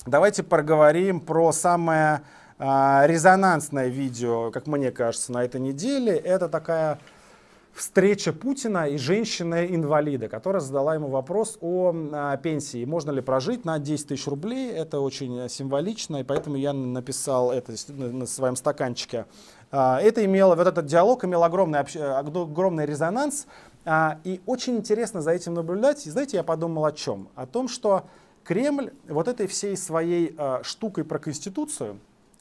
давайте поговорим про самое резонансное видео, как мне кажется, на этой неделе. Это такая встреча Путина и женщины-инвалида, которая задала ему вопрос о пенсии. Можно ли прожить на 10 тысяч рублей? Это очень символично, и поэтому я написал это на своем стаканчике. Вот этот диалог имел огромный резонанс, и очень интересно за этим наблюдать. И знаете, я подумал о чем? О том, что Кремль вот этой всей своей штукой про Конституцию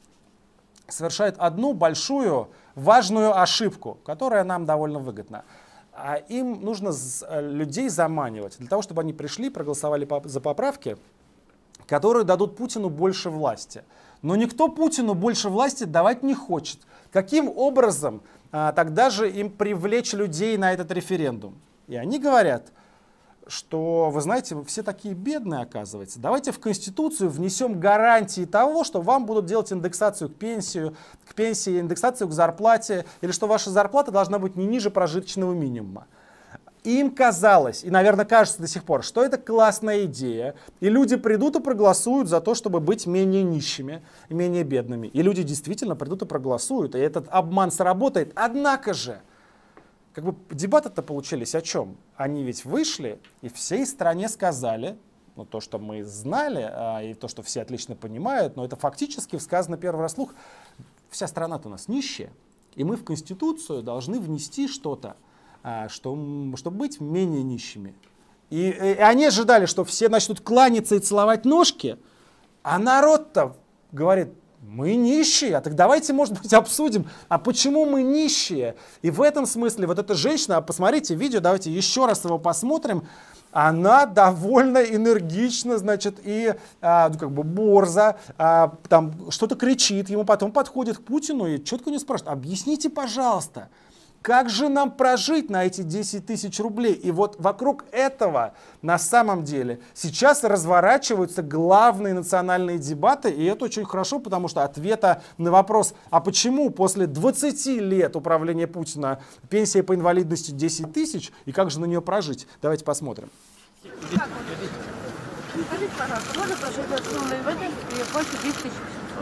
совершает одну большую важную ошибку, которая нам довольно выгодна. Им нужно людей заманивать для того, чтобы они пришли, проголосовали за поправки, которые дадут Путину больше власти. Но никто Путину больше власти давать не хочет. Каким образом тогда же им привлечь людей на этот референдум? И они говорят, что, вы знаете, вы все такие бедные, оказывается. Давайте в Конституцию внесем гарантии того, что вам будут делать индексацию к пенсии, индексацию к зарплате, или что ваша зарплата должна быть не ниже прожиточного минимума. Им казалось, и, наверное, кажется до сих пор, что это классная идея, и люди придут и проголосуют за то, чтобы быть менее нищими, менее бедными. И люди действительно придут и проголосуют, и этот обман сработает. Однако же, дебаты-то получились о чем? Они ведь вышли и всей стране сказали, то, что мы знали, и то, что все отлично понимают, но это фактически сказано первый раз вслух. Вся страна-то у нас нищая, и мы в Конституцию должны внести что-то, чтобы быть менее нищими. И они ожидали, что все начнут кланяться и целовать ножки, а народ-то говорит: мы нищие, так давайте, может быть, обсудим, почему мы нищие. И в этом смысле вот эта женщина, посмотрите видео, давайте еще раз его посмотрим, она довольно энергично, и борзо, там что-то кричит ему, потом подходит к Путину и четко не спрашивает: объясните, пожалуйста, как же нам прожить на эти 10 тысяч рублей? И вот вокруг этого на самом деле сейчас разворачиваются главные национальные дебаты, и это очень хорошо, потому что ответа на вопрос, а почему после 20 лет управления Путина пенсия по инвалидности 10 тысяч, и как же на нее прожить? Давайте посмотрим. Скажите, пожалуйста, можно прожить на сумму инвалидности больше 10 800?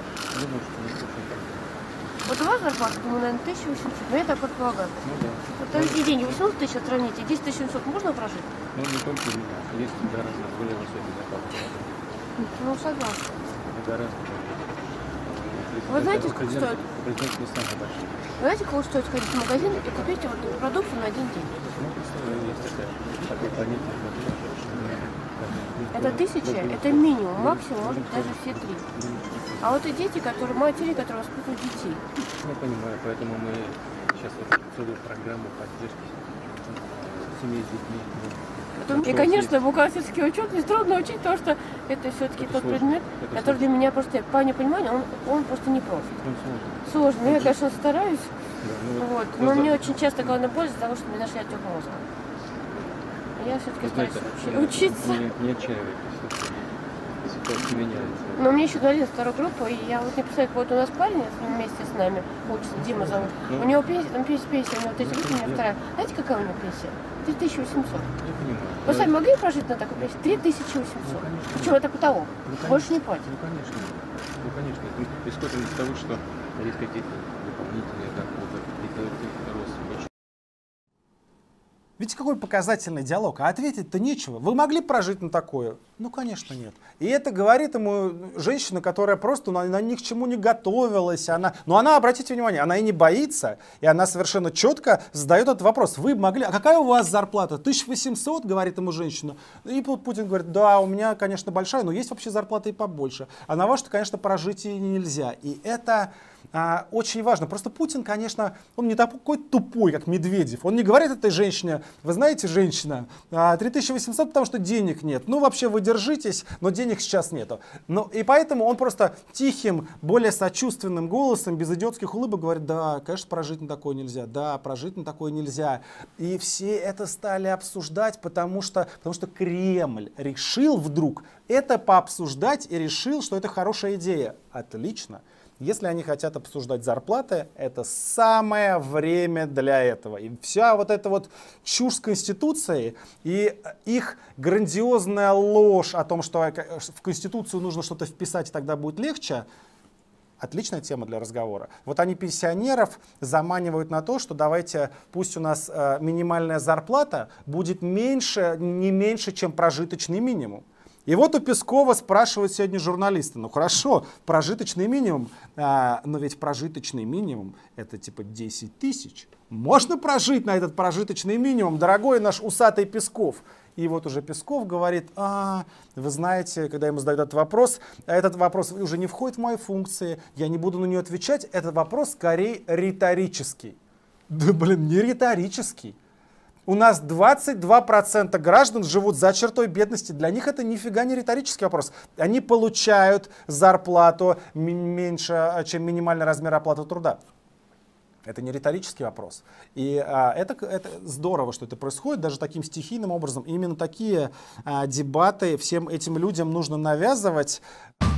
Вот у вас зарплата, думаю, наверное, 1800, но я так предполагаю. Вот эти деньги, 18 тысяч сравните, 10 700 можно прожить? Не только у меня, есть гораздо более высокие зарплаты. Согласна. Гораздо. Вы знаете, сколько стоит? Президент не самый большой. Вы знаете, сколько стоит сходить в магазин и купить продукцию на один день? Есть такое понятие. Это 1000, это минимум, максимум, может быть, даже все 3. А вот и дети, матери, которые воспитывают детей. Я понимаю, поэтому мы сейчас целую программу поддержки семей с детьми. И, конечно, бухгалтерский учет трудно учить, потому что это все-таки тот предмет, который для меня просто, по непониманию, он просто непрост. Сложно. Я, конечно, стараюсь, но мне очень часто главное польза того, что мне нашли отек мозга. Я все-таки стараюсь учиться. Не отчаивайтесь, ситуация меняется. Но мне еще дали вторую группу, и я не представляю, вот у нас парень вместе с нами учится, Дима зовут. У него пенсия, у него вот эти группы, у меня вторая. Знаете, какая у него пенсия? 3800. Вы сами могли прожить на такой пенсии? 3800. Причем это потолок. Больше не платят. Ну, конечно. Исходно из того, что есть какие-то дополнительные доходы, какие-то рост. Видите, какой показательный диалог? А ответить-то нечего. Вы могли прожить на такое? Ну, конечно, нет. И это говорит ему женщина, которая просто она ни к чему не готовилась. Но она, обратите внимание, она и не боится, и она совершенно четко задает этот вопрос. Вы могли... А какая у вас зарплата? 1800, говорит ему женщина. И Путин говорит: да, у меня, конечно, большая, но есть вообще зарплата и побольше. А на вашу, конечно, прожить и нельзя. И это... очень важно. Просто Путин, конечно, он не такой тупой, как Медведев. Он не говорит этой женщине: вы знаете, женщина, 3800, потому что денег нет. Ну, вообще, вы держитесь, но денег сейчас нету. И поэтому он просто тихим, более сочувственным голосом, без идиотских улыбок говорит: да, конечно, прожить на такое нельзя. Да, прожить на такое нельзя. И все это стали обсуждать, потому что Кремль решил вдруг это пообсуждать и решил, что это хорошая идея. Отлично. Если они хотят обсуждать зарплаты, это самое время для этого. И вся вот эта вот чушь с Конституцией и их грандиозная ложь о том, что в Конституцию нужно что-то вписать, и тогда будет легче, отличная тема для разговора. Вот они пенсионеров заманивают на то, что давайте, пусть у нас минимальная зарплата будет меньше, не меньше, чем прожиточный минимум. И вот у Пескова спрашивают сегодня журналисты, ну хорошо, прожиточный минимум, но ведь прожиточный минимум это типа 10 тысяч. Можно прожить на этот прожиточный минимум, дорогой наш усатый Песков? И вот уже Песков говорит, вы знаете, когда ему задают этот вопрос уже не входит в мои функции, я не буду на нее отвечать, этот вопрос скорее риторический. Да блин, не риторический. У нас 22% граждан живут за чертой бедности. Для них это нифига не риторический вопрос. Они получают зарплату меньше, чем минимальный размер оплаты труда. Это не риторический вопрос. И это здорово, что это происходит, даже таким стихийным образом. И именно такие дебаты всем этим людям нужно навязывать.